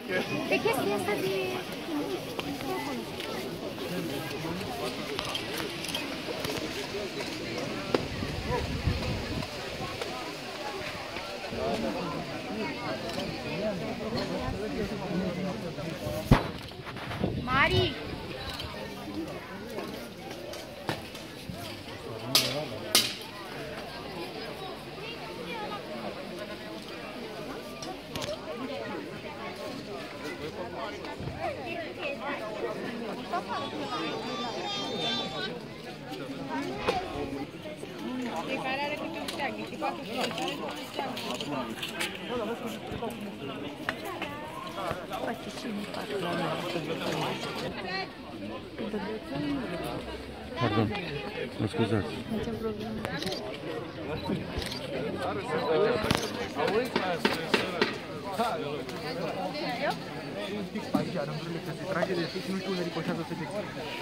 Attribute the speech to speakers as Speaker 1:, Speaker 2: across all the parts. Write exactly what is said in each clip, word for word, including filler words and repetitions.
Speaker 1: Pe chestia asta de... Mari! Fiecare are câte un steag, și patru fiecare câte un steag. Face și mi patru la mea.
Speaker 2: Pardon, mă scuzați.
Speaker 1: Nici problemă.
Speaker 3: Un pic pe aici, rândurile că se trage de fix, nu știu unde ricoșează să fix.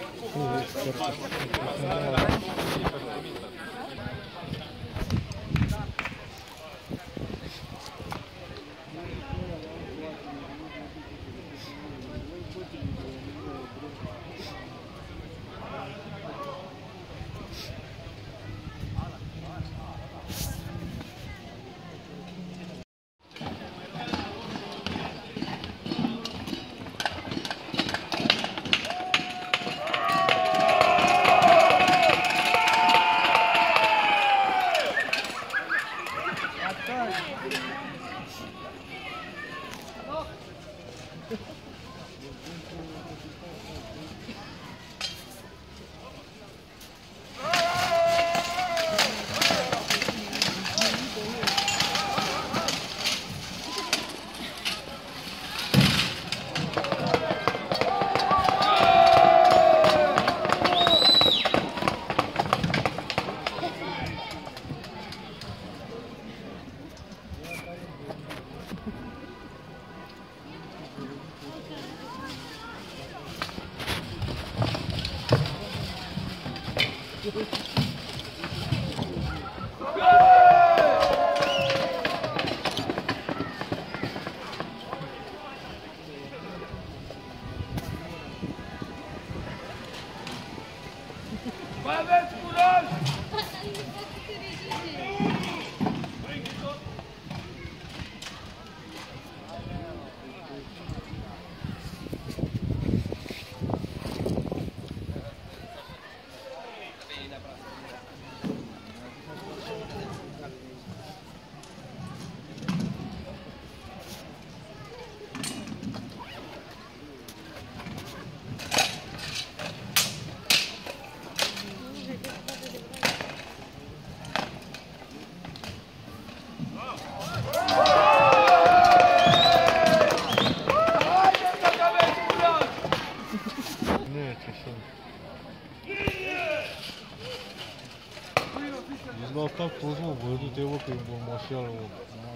Speaker 2: L-au stat pe jos, bă, du-te, bă, că e bomboșeală, bă.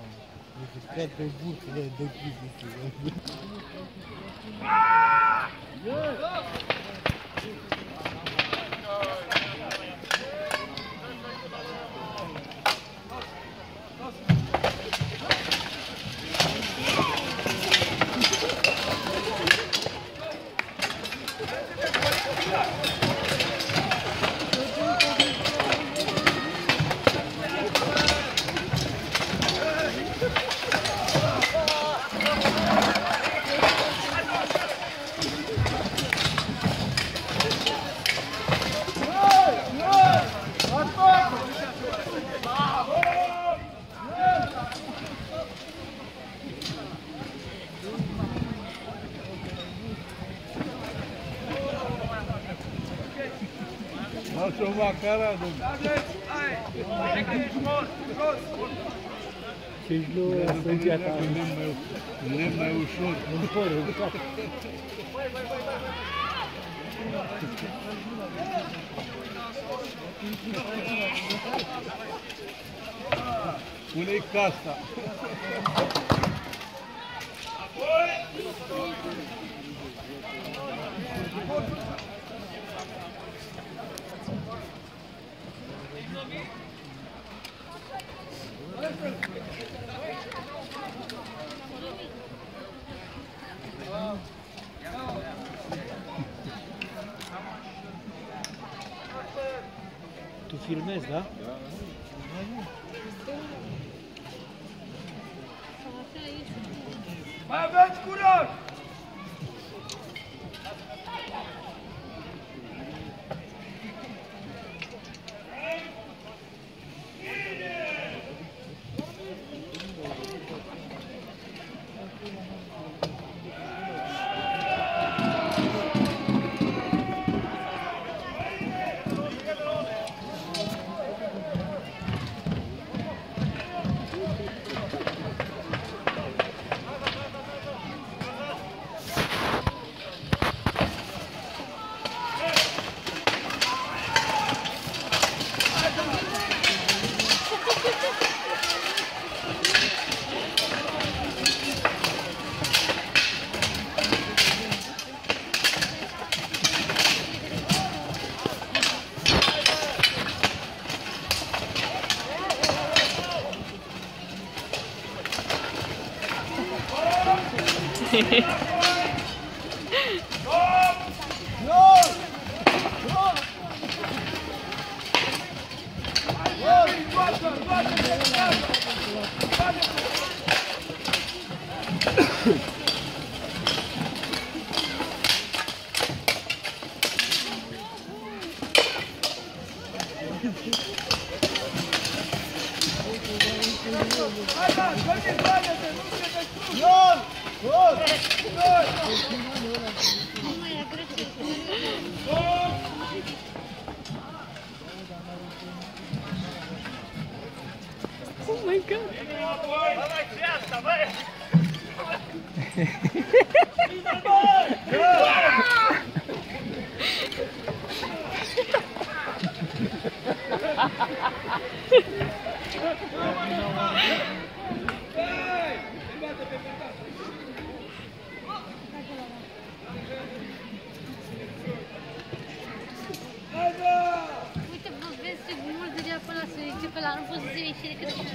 Speaker 2: Mi se scoate bucile de chestii.
Speaker 4: Lasă o macara, domnule.
Speaker 2: Și-și nu sângea ta.
Speaker 4: Lemn mai ușor. Pune-i casta.
Speaker 2: filmezi, da?
Speaker 3: Mai aveți curaj!
Speaker 1: Oh my god!
Speaker 5: Uite, vă vezi ce mult de acolo să zice pe la nu pot să se ieși decât cu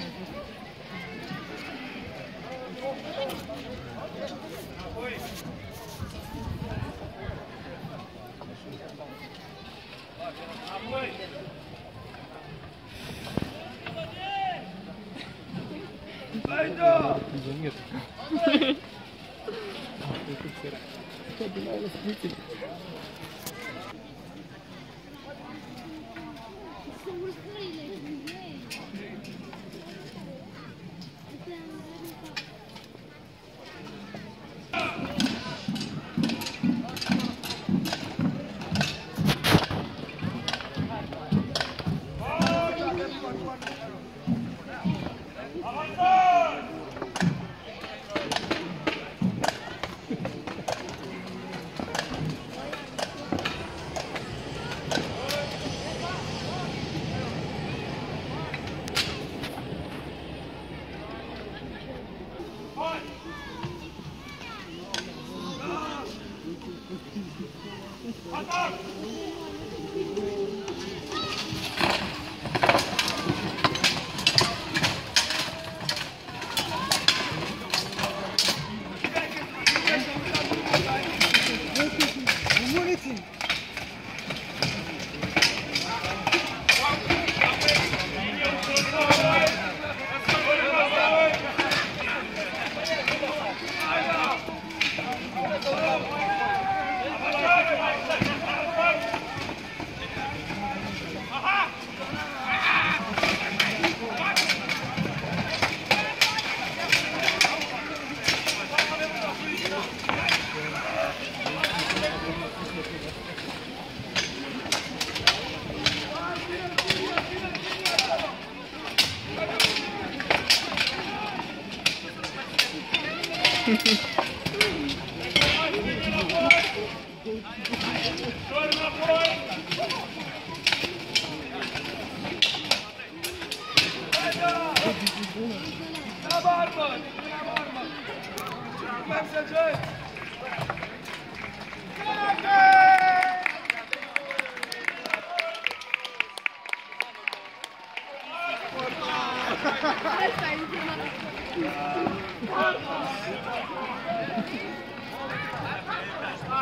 Speaker 5: sunt urcările.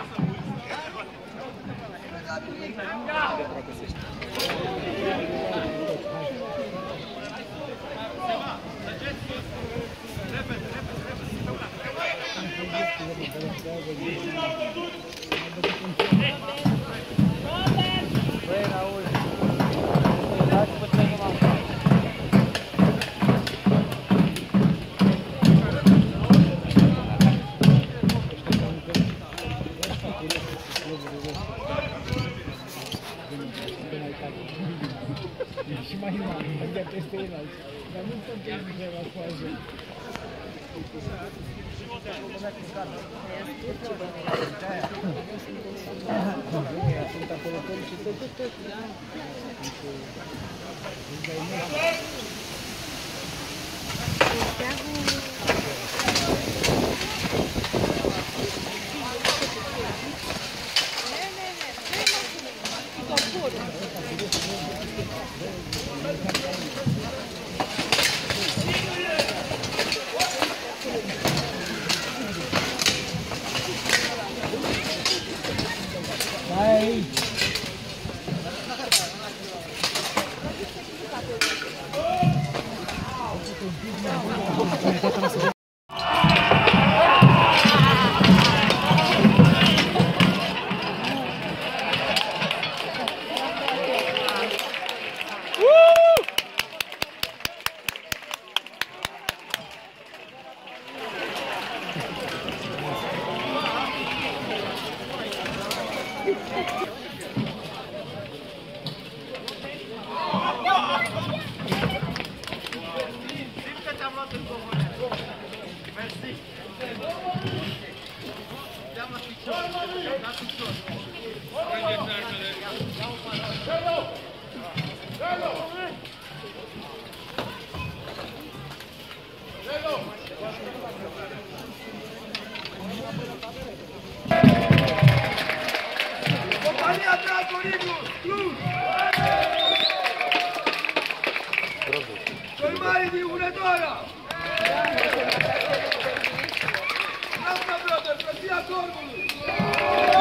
Speaker 3: Ia!
Speaker 2: Băi, Raul, dați puțin numai așa. Și mai mare, mergea peste el alții. Dar nu tot ce zice la coajă. Sunt acolo toți și tot, tot, tot. Hai!
Speaker 6: Compania Dragorinul, Cluj! Cel mare din Hunedoara! Bravo, brother, plătia Cornului!